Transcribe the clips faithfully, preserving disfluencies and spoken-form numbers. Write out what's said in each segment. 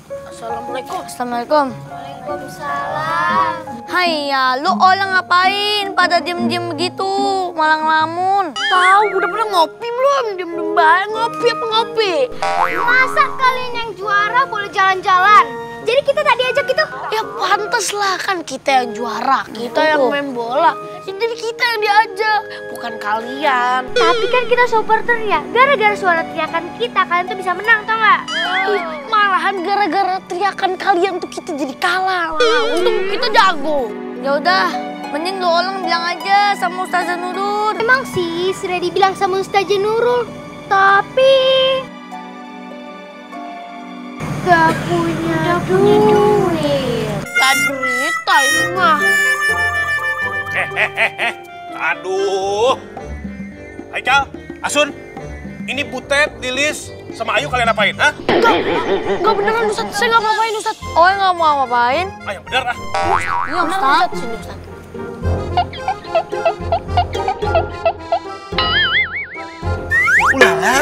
Assalamualaikum. Assalamualaikum. Waalaikumsalam. Hai ya, lu orang ngapain? Pada diem-diem begitu, malah ngelamun. Tahu, udah pernah ngopi belum? Diem-diem banget ngopi apa ngopi? Masa kalian yang juara boleh jalan-jalan? Jadi kita tadi ajak gitu? Ya pantas lah, kan kita yang juara, kita yang main bola. Jadi kita yang diajak, bukan kalian. Tapi kan kita supporter ya. Gara-gara suara teriakan kita, kalian tuh bisa menang, tau nggak? Ih, malahan gara-gara teriakan kalian tuh kita jadi kalah. Untung kita jago. Ya udah, mending lu orang bilang aja sama Ustazah Nurul. Emang sih sudah dibilang sama Ustazah Nurul, tapi gak punya duit. Gak derita itu mah. Hehehe, aduh. Haikal, Asun, ini Butet, Lilis, sama Ayu kalian apain, ha? Enggak, enggak beneran Ustaz, saya nggak ngapain Ustaz. Oh, nggak mau ngapain? Ah, yang bener ah. Iya Ustaz, sini Ustaz. Ulala.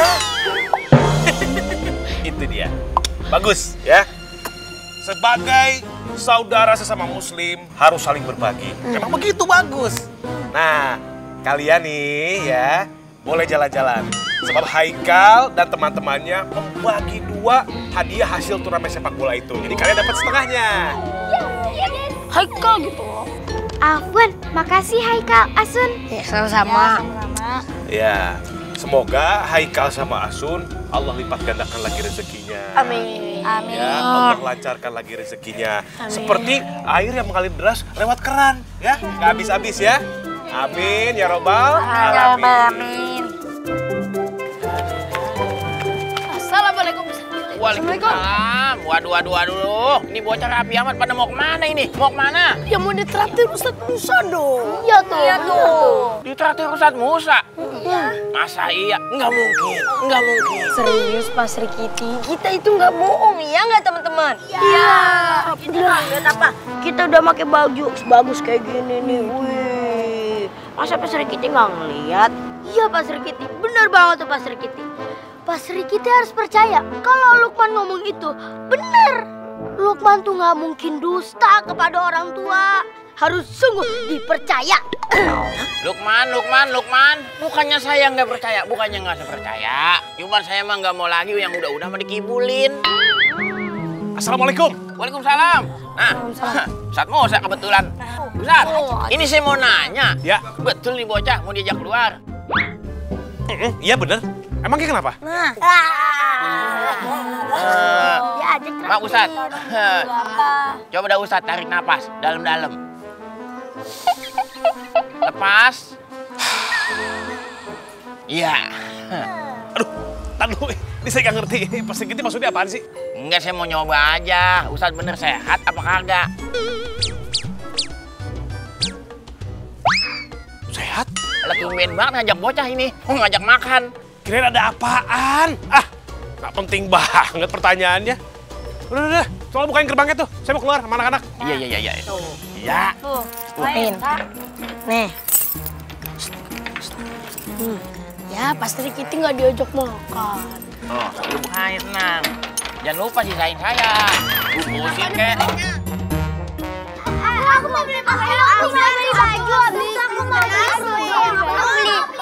Itu dia. Bagus ya. Sebagai saudara sesama muslim harus saling berbagi. Emang begitu bagus. Nah, kalian nih ya boleh jalan-jalan. Sebab Haikal dan teman-temannya membagi dua hadiah hasil turnamen sepak bola itu. Jadi kalian dapat setengahnya. Haikal gitu. Afwan, makasih Haikal, Asun. Ya, sama-sama. Ya, semoga Haikal sama Asun Allah lipat gandakan lagi rezekinya. Amin. Amin. Ya, Allah lancarkan lagi rezekinya. Amin. Seperti air yang mengalir deras lewat keran, ya, nggak habis-habis ya. Amin ya robbal alamin. Amin. Assalamualaikum. Waalaikumsalam. Waduh, waduh, waduh. Ini bocah rapi amat pada mau kemana ini? Mau kemana? Ya mau ditraktir Ustaz Musa dong. Iya tuh. Iya tuh. Ditraktir Ustadz Musa. Masa iya? Nggak mungkin. Nggak mungkin. Serius Pak Sri Kiti, kita itu nggak bohong ya nggak teman-teman? Iya. Lihat apa? Kita udah pakai baju bagus kayak gini nih. Wih, masa Pak Sri Kiti nggak ngeliat? Iya Pak Sri Kiti, bener banget tuh Pak Sri Kiti. Pak Sri Kiti harus percaya kalau Lukman ngomong itu bener. Lukman tuh nggak mungkin dusta kepada orang tua. Harus sungguh dipercaya. Lukman, Lukman, Lukman. Bukannya saya nggak percaya, bukannya nggak percaya. Cuman saya mah nggak mau lagi yang udah-udah mah dikibulin. Assalamualaikum. Waalaikumsalam. Nah, Ustadz Musa kebetulan. Ustadz, ini saya mau nanya. Ya. Betul nih bocah mau diajak keluar? Mm-mm, iya bener. Emangnya kenapa? Nah, Uh, Ya aja. Pak Ustadz, coba dah Ustadz tarik napas dalam-dalam. Lepas. Iya. Aduh, tar dulu. Ini saya nggak ngerti. Pas Sri Kiti maksudnya apaan sih? Enggak, saya mau nyoba aja. Ustadz bener sehat apa kagak? Sehat? Lah tumben banget ngajak bocah ini. Mau ngajak makan. Kirain ada apaan? Ah, nggak penting banget pertanyaannya. Udah, udah, udah. Soalnya bukain gerbangnya tuh. Saya mau keluar sama anak-anak. Iya, iya, iya, iya. Iya. tuh, main. Nih. Hmm. Ya, Pak Sri Kiti nggak diajak makan. Oh, lu bukain tenang. Jangan lupa sisain saya. Bungkusin kek. Aku mau beli baju. Aku mau beli baju. Aku mau beli. Aku mau beli.